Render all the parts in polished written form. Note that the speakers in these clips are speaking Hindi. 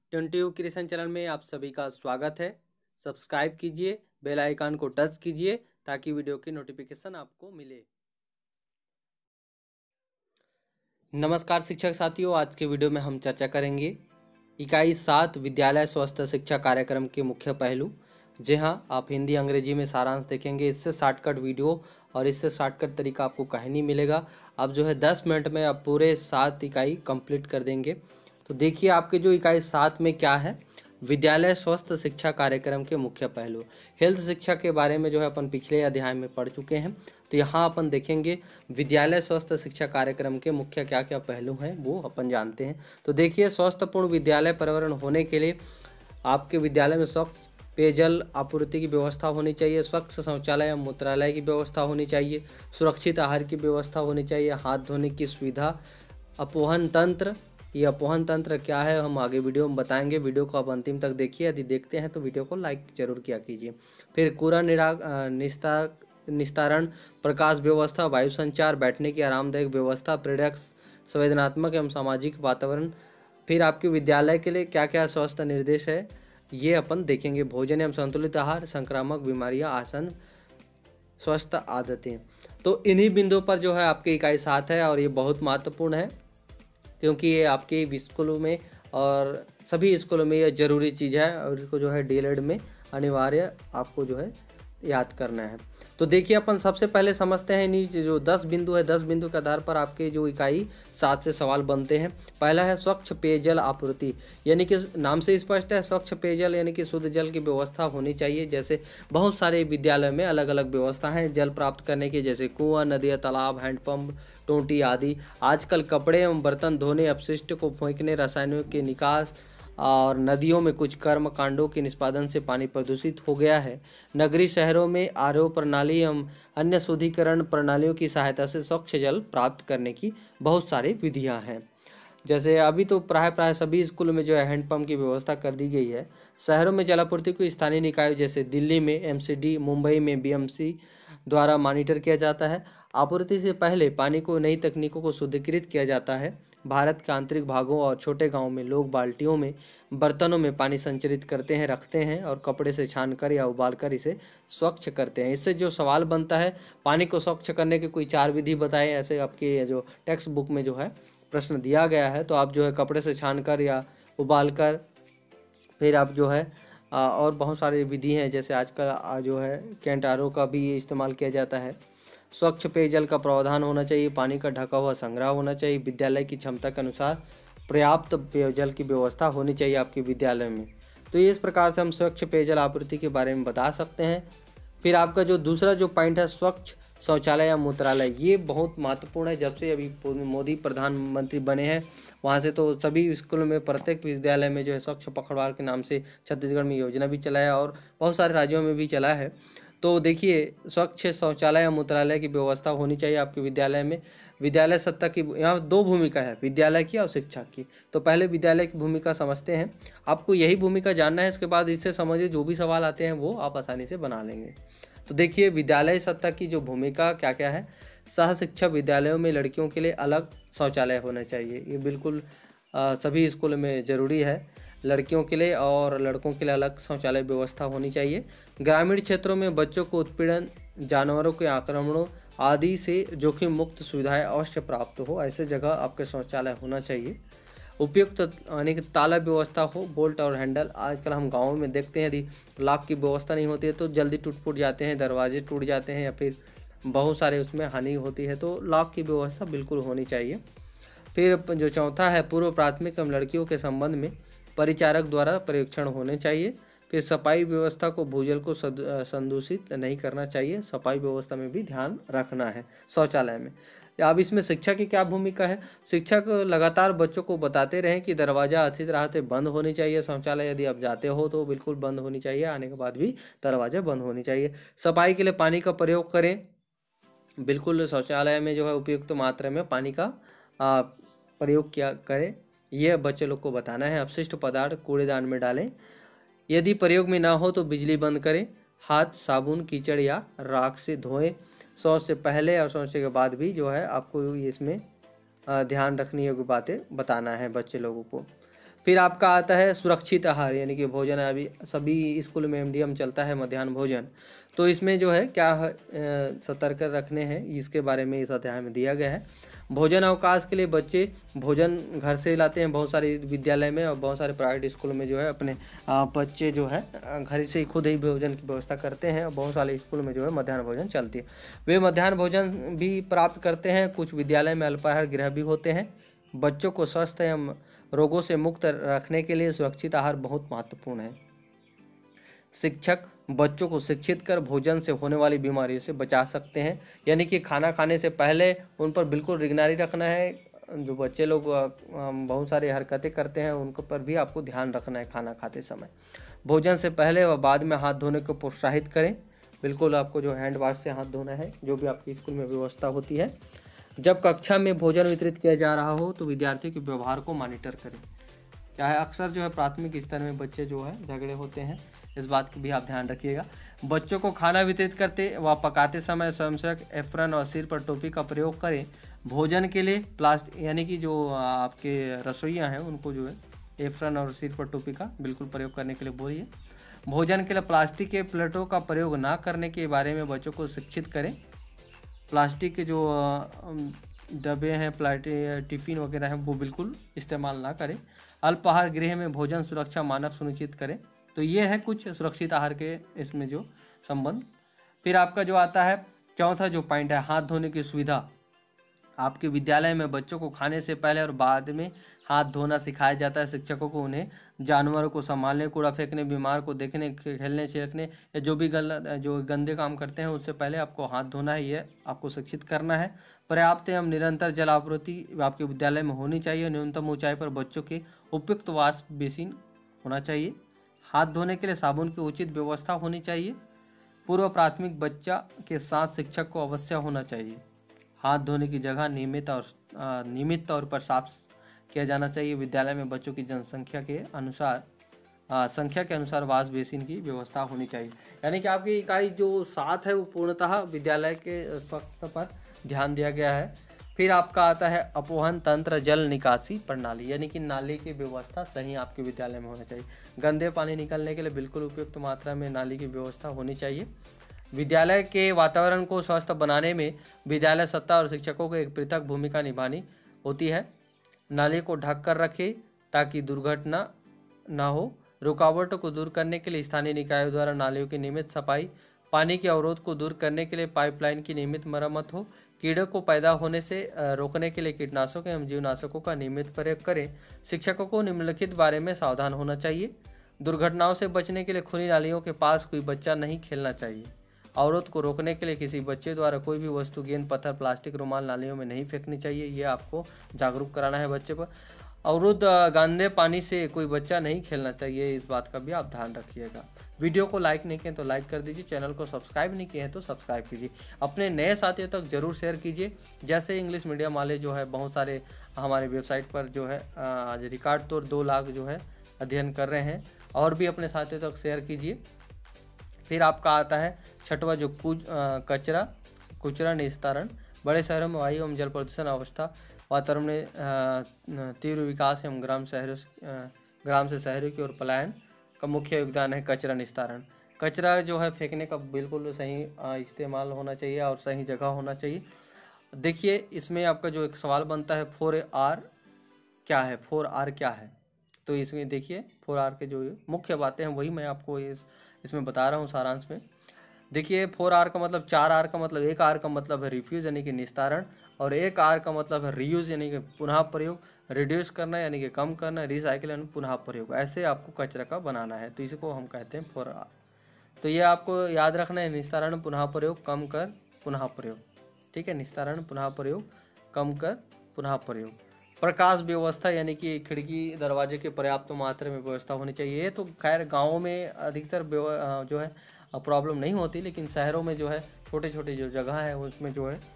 ट्वेंटी क्रिएशन चैनल में आप सभी का स्वागत है। सब्सक्राइब कीजिए, बेल आइकन को टच कीजिए ताकि वीडियो की नोटिफिकेशन आपको मिले। नमस्कार शिक्षक साथियों, आज के वीडियो में हम चर्चा करेंगे इकाई 7 विद्यालय स्वस्थ शिक्षा कार्यक्रम के मुख्य पहलू। जी हाँ, आप हिंदी अंग्रेजी में सारांश देखेंगे। इससे शॉर्टकट वीडियो और इससे शॉर्टकट तरीका आपको कहीं नहीं मिलेगा। आप जो है 10 मिनट में आप पूरे 7 इकाई कंप्लीट कर देंगे। तो देखिए आपके जो इकाई 7 में क्या है, विद्यालय स्वस्थ शिक्षा कार्यक्रम के मुख्य पहलू। हेल्थ शिक्षा के बारे में जो है अपन पिछले अध्याय में पढ़ चुके हैं। तो यहाँ अपन देखेंगे विद्यालय स्वस्थ शिक्षा कार्यक्रम के मुख्य क्या क्या पहलू हैं वो अपन जानते हैं। तो देखिए, स्वस्थपूर्ण विद्यालय पर्यावरण होने के लिए आपके विद्यालय में स्वच्छ पेयजल आपूर्ति की व्यवस्था होनी चाहिए, स्वच्छ शौचालय या मूत्रालय की व्यवस्था होनी चाहिए, सुरक्षित आहार की व्यवस्था होनी चाहिए, हाथ धोने की सुविधा, अपोहन तंत्र। ये अपोहन तंत्र क्या है हम आगे वीडियो में बताएंगे। वीडियो को आप अंतिम तक देखिए। यदि देखते हैं तो वीडियो को लाइक जरूर किया कीजिए। फिर कूड़ा निस्तारण, प्रकाश व्यवस्था, वायु संचार, बैठने की आरामदायक व्यवस्था, प्रेरक संवेदनात्मक एवं सामाजिक वातावरण। फिर आपके विद्यालय के लिए क्या क्या स्वस्थ निर्देश है ये अपन देखेंगे। भोजन एवं संतुलित आहार, संक्रामक बीमारियां, आसन, स्वस्थ आदतें। तो इन्हीं बिंदुओं पर जो है आपकी इकाई 7 है और ये बहुत महत्वपूर्ण है क्योंकि ये आपके स्कूलों में और सभी स्कूलों में ये ज़रूरी चीज़ है और इसको जो है डीएलएड में अनिवार्य आपको जो है याद करना है। तो देखिए अपन सबसे पहले समझते हैं इन्हीं जो 10 बिंदु है, 10 बिंदु के आधार पर आपके जो इकाई 7 से सवाल बनते हैं। पहला है स्वच्छ पेयजल आपूर्ति, यानी कि नाम से स्पष्ट है, स्वच्छ पेयजल यानी कि शुद्ध जल की व्यवस्था होनी चाहिए। जैसे बहुत सारे विद्यालय में अलग अलग व्यवस्था है जल प्राप्त करने की, जैसे कुआं, नदियाँ, तालाब, हैंडपम्प, टोंटी आदि। आजकल कपड़े एवं बर्तन धोने, अपशिष्ट को फेंकने, रसायनों के निकास और नदियों में कुछ कर्म कांडों के निष्पादन से पानी प्रदूषित हो गया है। नगरीय शहरों में आरओ प्रणाली एवं अन्य शुद्धिकरण प्रणालियों की सहायता से स्वच्छ जल प्राप्त करने की बहुत सारी विधियां हैं। जैसे अभी तो प्राय सभी स्कूलों में जो है हैंडपम्प की व्यवस्था कर दी गई है। शहरों में जलापूर्ति को स्थानीय निकायों जैसे दिल्ली में एमसीडी, मुंबई में बीएमसी द्वारा मॉनिटर किया जाता है। आपूर्ति से पहले पानी को नई तकनीकों को शुद्धिकृत किया जाता है। भारत के आंतरिक भागों और छोटे गांवों में लोग बाल्टियों में, बर्तनों में पानी संचरित करते हैं, रखते हैं और कपड़े से छानकर या उबालकर इसे स्वच्छ करते हैं। इससे जो सवाल बनता है, पानी को स्वच्छ करने के कोई 4 विधि बताएं, ऐसे आपके जो टेक्स्ट बुक में जो है प्रश्न दिया गया है। तो आप जो है कपड़े से छानकर या उबालकर, फिर आप जो है और बहुत सारी विधि हैं, जैसे आजकल जो है कैंटारो का भी इस्तेमाल किया जाता है। स्वच्छ पेयजल का प्रावधान होना चाहिए, पानी का ढका हुआ संग्रह होना चाहिए, विद्यालय की क्षमता के अनुसार पर्याप्त पेयजल की व्यवस्था होनी चाहिए आपके विद्यालय में। तो इस प्रकार से हम स्वच्छ पेयजल आपूर्ति के बारे में बता सकते हैं। फिर आपका जो दूसरा जो पॉइंट है स्वच्छ शौचालय या मूत्रालय, ये बहुत महत्वपूर्ण है। जब से अभी मोदी प्रधानमंत्री बने हैं वहाँ से तो सभी स्कूलों में, प्रत्येक विद्यालय में जो है स्वच्छ पखवाड़ के नाम से छत्तीसगढ़ में योजना भी चलाया और बहुत सारे राज्यों में भी चला है। तो देखिए, स्वच्छ शौचालय या मूत्रालय की व्यवस्था होनी चाहिए आपके विद्यालय में। विद्यालय सत्ता की यहाँ 2 भूमिका है, विद्यालय की और शिक्षक की। तो पहले विद्यालय की भूमिका समझते हैं। आपको यही भूमिका जानना है, इसके बाद इससे समझिए जो भी सवाल आते हैं वो आप आसानी से बना लेंगे। तो देखिए, विद्यालय सत्ता की जो भूमिका क्या क्या है। सह शिक्षा विद्यालयों में लड़कियों के लिए अलग शौचालय होना चाहिए, ये बिल्कुल सभी स्कूल में ज़रूरी है। लड़कियों के लिए और लड़कों के लिए अलग शौचालय व्यवस्था होनी चाहिए। ग्रामीण क्षेत्रों में बच्चों को उत्पीड़न, जानवरों के आक्रमणों आदि से जोखिम मुक्त सुविधाएं अवश्य प्राप्त हो, ऐसे जगह आपके शौचालय होना चाहिए। उपयुक्त यानी कि ताला व्यवस्था हो, बोल्ट और हैंडल। आजकल हम गाँव में देखते हैं यदि लॉक की व्यवस्था नहीं होती है तो जल्दी टूट फूट जाते हैं, दरवाजे टूट जाते हैं या फिर बहुत सारे उसमें हानि होती है। तो लॉक की व्यवस्था बिल्कुल होनी चाहिए। फिर जो चौथा है, पूर्व प्राथमिक एवं लड़कियों के संबंध में परिचारक द्वारा परीक्षण होने चाहिए। फिर सफाई व्यवस्था को, भूजल को संदूषित नहीं करना चाहिए, सफाई व्यवस्था में भी ध्यान रखना है शौचालय में। अब इसमें शिक्षा की क्या भूमिका है। शिक्षक लगातार बच्चों को बताते रहें कि दरवाज़ा अच्छी तरह से बंद होनी चाहिए। शौचालय यदि आप जाते हो तो बिल्कुल बंद होनी चाहिए, आने के बाद भी दरवाज़ा बंद होनी चाहिए। सफाई के लिए पानी का प्रयोग करें, बिल्कुल शौचालय में जो है उपयुक्त मात्रा में पानी का प्रयोग किया करें, यह बच्चे लोग को बताना है। अपशिष्ट पदार्थ कूड़ेदान में डालें, यदि प्रयोग में ना हो तो बिजली बंद करें। हाथ साबुन, कीचड़ या राख से धोएं। शौच से पहले और शौच के बाद भी जो है आपको इसमें ध्यान रखनी होगी, बातें बताना है बच्चे लोगों को। फिर आपका आता है सुरक्षित आहार, यानी कि भोजन। अभी सभी स्कूल में एमडीएम चलता है, मध्याह्न भोजन। तो इसमें जो है क्या सतर्क रखने हैं, इसके बारे में इस अध्याय में दिया गया है। भोजन अवकाश के लिए बच्चे भोजन घर से लाते हैं, बहुत सारे विद्यालय में और बहुत सारे प्राइवेट स्कूल में जो है अपने बच्चे जो है घर से ही खुद ही भोजन की व्यवस्था करते हैं। और बहुत सारे स्कूल में जो है मध्याह्न भोजन चलती है, वे मध्याह्न भोजन भी प्राप्त करते हैं। कुछ विद्यालय में अल्पाहार गृह भी होते हैं। बच्चों को स्वस्थ एवं रोगों से मुक्त रखने के लिए सुरक्षित आहार बहुत महत्वपूर्ण है। शिक्षक बच्चों को शिक्षित कर भोजन से होने वाली बीमारियों से बचा सकते हैं, यानी कि खाना खाने से पहले उन पर बिल्कुल निगरानी रखना है। जो बच्चे लोग बहुत सारी हरकतें करते हैं उनके पर भी आपको ध्यान रखना है खाना खाते समय। भोजन से पहले व बाद में हाथ धोने को प्रोत्साहित करें। बिल्कुल आपको जो हैंड वाश से हाथ धोना है, जो भी आपके स्कूल में व्यवस्था होती है। जब कक्षा में भोजन वितरित किया जा रहा हो तो विद्यार्थियों के व्यवहार को मॉनिटर करें। क्या है, अक्सर जो है प्राथमिक स्तर में बच्चे जो है झगड़े होते हैं, इस बात की भी आप ध्यान रखिएगा। बच्चों को खाना वितरित करते व पकाते समय स्वयंसेवक एप्रन और सिर पर टोपी का प्रयोग करें। भोजन के लिए प्लास्टिक, यानी कि जो आपके रसोइयाँ हैं उनको जो है एप्रन और सिर पर टोपी का बिल्कुल प्रयोग करने के लिए बोलिए। भोजन के लिए प्लास्टिक के प्लेटों का प्रयोग ना करने के बारे में बच्चों को शिक्षित करें। प्लास्टिक के जो डब्बे हैं, टिफ़िन वगैरह हैं, वो बिल्कुल इस्तेमाल ना करें। अल्पाहार गृह में भोजन सुरक्षा मानक सुनिश्चित करें। तो ये है कुछ सुरक्षित आहार के इसमें जो संबंध। फिर आपका जो आता है चौथा जो पॉइंट है, हाथ धोने की सुविधा। आपके विद्यालय में बच्चों को खाने से पहले और बाद में हाथ धोना सिखाया जाता है। शिक्षकों को उन्हें जानवरों को संभालने, कूड़ा फेंकने, बीमार को देखने, खेलने छिड़कने या जो भी जो गंदे काम करते हैं उससे पहले आपको हाथ धोना है, ये आपको शिक्षित करना है। पर्याप्त एवं निरंतर जल आपूर्ति आपके विद्यालय में होनी चाहिए। न्यूनतम ऊंचाई पर बच्चों के उपयुक्त वाश बेसिन होना चाहिए। हाथ धोने के लिए साबुन की उचित व्यवस्था होनी चाहिए। पूर्व प्राथमिक बच्चा के साथ शिक्षक को अवश्य होना चाहिए। हाथ धोने की जगह नियमित तौर पर साफ किया जाना चाहिए। विद्यालय में बच्चों की जनसंख्या के अनुसार वाश बेसिन की व्यवस्था होनी चाहिए। यानी कि आपकी इकाई जो 7 है वो पूर्णतः विद्यालय के स्वच्छता पर ध्यान दिया गया है। फिर आपका आता है अपवहन तंत्र, जल निकासी प्रणाली, यानी कि नाली की व्यवस्था सही आपके विद्यालय में होना चाहिए। गंदे पानी निकलने के लिए बिल्कुल उपयुक्त मात्रा में नाली की व्यवस्था होनी चाहिए। विद्यालय के वातावरण को स्वस्थ बनाने में विद्यालय सत्ता और शिक्षकों को एक पृथक भूमिका निभानी होती है। नाली को ढक कर रखें ताकि दुर्घटना ना हो। रुकावटों को दूर करने के लिए स्थानीय निकायों द्वारा नालियों की नियमित सफाई। पानी के अवरोध को दूर करने के लिए पाइपलाइन की नियमित मरम्मत हो। कीड़ों को पैदा होने से रोकने के लिए कीटनाशकों एवं जीवनाशकों का नियमित प्रयोग करें। शिक्षकों को निम्नलिखित बारे में सावधान होना चाहिए। दुर्घटनाओं से बचने के लिए खुली नालियों के पास कोई बच्चा नहीं खेलना चाहिए। अवरोध को रोकने के लिए किसी बच्चे द्वारा कोई भी वस्तु, गेंद, पत्थर, प्लास्टिक, रुमाल नालियों में नहीं फेंकनी चाहिए। ये आपको जागरूक कराना है बच्चे पर। अवरुद्ध गंदे पानी से कोई बच्चा नहीं खेलना चाहिए, इस बात का भी आप ध्यान रखिएगा। वीडियो को लाइक नहीं किए तो लाइक कर दीजिए, चैनल को सब्सक्राइब नहीं किए हैं तो सब्सक्राइब कीजिए, अपने नए साथियों तक जरूर शेयर कीजिए। जैसे इंग्लिश मीडियम वाले जो है बहुत सारे हमारे वेबसाइट पर जो है आज रिकॉर्ड तोड़ 2 लाख जो है अध्ययन कर रहे हैं, और भी अपने साथियों तक शेयर कीजिए। फिर आपका आता है छठवां जो कचरा निस्तारण। बड़े शहरों में वायु एवं जल प्रदूषण अवस्था, वातावरण में तीव्र विकास एवं ग्राम से शहरों की ओर पलायन का मुख्य योगदान है कचरा निस्तारण। कचरा जो है फेंकने का बिल्कुल सही इस्तेमाल होना चाहिए और सही जगह होना चाहिए। देखिए इसमें आपका जो एक सवाल बनता है 4R क्या है, 4R क्या है। तो इसमें देखिए 4R के जो मुख्य बातें हैं वही मैं आपको इसमें बता रहा हूँ सारांश में। देखिए 4R का मतलब 4R का मतलब, एक R का मतलब है रिफ्यूज यानी कि निस्तारण, और एक R का मतलब है रीयूज यानी कि पुनः प्रयोग, रिड्यूस करना यानी कि कम करना, रिसाइकिल यानी पुनः प्रयोग। ऐसे आपको कचरा का बनाना है, तो इसको हम कहते हैं 4R। तो ये आपको याद रखना है, निस्तारण, पुनः प्रयोग, कम कर, पुनः प्रयोग। ठीक है, निस्तारण, पुनः प्रयोग, कम कर, पुनः प्रयोग। प्रकाश व्यवस्था यानी कि खिड़की दरवाजे के पर्याप्त मात्रा में व्यवस्था होनी चाहिए। ये तो खैर गाँव में अधिकतर जो है प्रॉब्लम नहीं होती, लेकिन शहरों में जो है छोटे छोटे जो जगह है उसमें जो है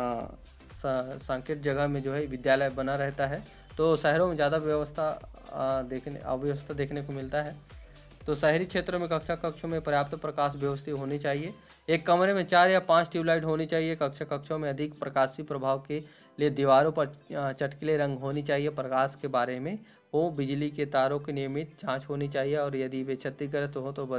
संकीर्ण जगह में जो है विद्यालय बना रहता है, तो शहरों में ज़्यादा अव्यवस्था देखने को मिलता है। तो शहरी क्षेत्रों में कक्षा कक्षों में पर्याप्त प्रकाश व्यवस्था होनी चाहिए। एक कमरे में 4 या 5 ट्यूबलाइट होनी चाहिए। कक्षा कक्षों में अधिक प्रकाशीय प्रभाव के लिए दीवारों पर चटकीले रंग होनी चाहिए। प्रकाश के बारे में हो, बिजली के तारों की नियमित जांच होनी चाहिए और यदि वे क्षतिग्रस्त हो तो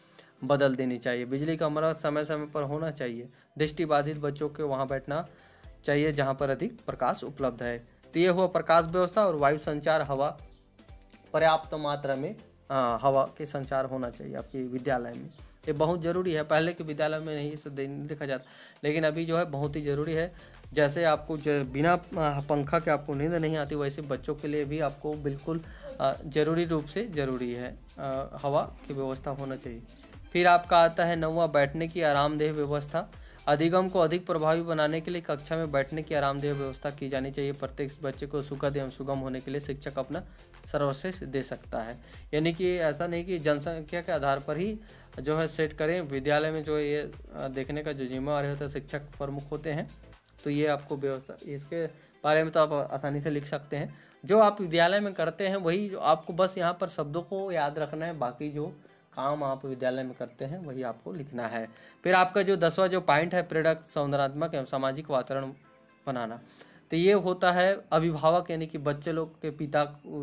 बदल देनी चाहिए। बिजली का मरम्मत समय समय पर होना चाहिए। दृष्टिबाधित बच्चों के वहाँ बैठना चाहिए जहाँ पर अधिक प्रकाश उपलब्ध है। तो ये हुआ प्रकाश व्यवस्था और वायु संचार। हवा पर्याप्त मात्रा में हवा के संचार होना चाहिए आपके विद्यालय में, ये बहुत ज़रूरी है। पहले के विद्यालय में नहीं इसे देखा जाता, लेकिन अभी जो है बहुत ही ज़रूरी है। जैसे आपको बिना पंखा के आपको नींद नहीं आती, वैसे बच्चों के लिए भी आपको बिल्कुल ज़रूरी रूप से ज़रूरी है हवा की व्यवस्था होना चाहिए। फिर आपका आता है 9वां, बैठने की आरामदेह व्यवस्था। अधिगम को अधिक प्रभावी बनाने के लिए कक्षा में बैठने की आरामदेह व्यवस्था की जानी चाहिए। प्रत्येक बच्चे को सुखद एवं सुगम होने के लिए शिक्षक अपना सर्वश्रेष्ठ दे सकता है। यानी कि ऐसा नहीं कि जनसंख्या के आधार पर ही जो है सेट करें। विद्यालय में जो है ये देखने का जो जिम्मेवारी होता है शिक्षक प्रमुख होते हैं। तो ये आपको व्यवस्था, इसके बारे में तो आप आसानी से लिख सकते हैं। जो आप विद्यालय में करते हैं वही आपको बस यहाँ पर शब्दों को याद रखना है, बाकी जो काम आप विद्यालय में करते हैं वही आपको लिखना है। फिर आपका जो 10वां जो पॉइंट है, प्रेरक सौंदर्यात्मक एवं सामाजिक वातावरण बनाना। तो ये होता है अभिभावक यानी कि बच्चे लोग के पिता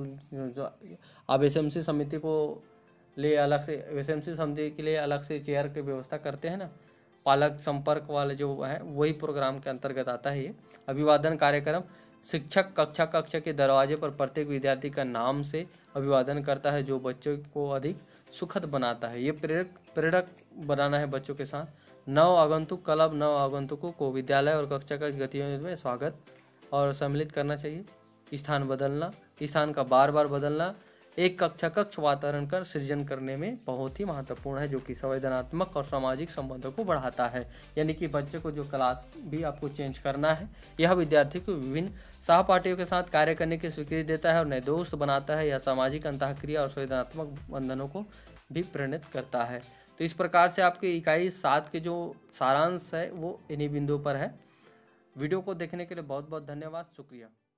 जो आप एसएमसी समिति को लिए अलग से, एसएमसी समिति के लिए अलग से चेयर की व्यवस्था करते हैं ना, पालक संपर्क वाले जो है वही प्रोग्राम के अंतर्गत आता है ये अभिवादन कार्यक्रम। शिक्षक कक्षा के दरवाजे पर प्रत्येक विद्यार्थी का नाम से अभिवादन करता है, जो बच्चों को अधिक सुखद बनाता है। ये प्रेरक बनाना है बच्चों के साथ। नव आगंतुक क्लब नव आगंतुकों को विद्यालय और कक्षा की गतिविधियों में स्वागत और सम्मिलित करना चाहिए। स्थान बदलना, स्थान का बार बार बदलना एक कक्ष वातावरण का सृजन करने में बहुत ही महत्वपूर्ण है, जो कि संवेदनात्मक और सामाजिक संबंधों को बढ़ाता है। यानी कि बच्चे को जो क्लास भी आपको चेंज करना है, यह विद्यार्थी को विभिन्न सहपाठियों के साथ कार्य करने की स्वीकृति देता है और नए दोस्त बनाता है। यह सामाजिक अंतःक्रिया और संवेदनात्मक बंधनों को भी प्रेरित करता है। तो इस प्रकार से आपके इकाई 7 के जो सारांश है वो इन्हीं बिंदुओं पर है। वीडियो को देखने के लिए बहुत बहुत धन्यवाद, शुक्रिया।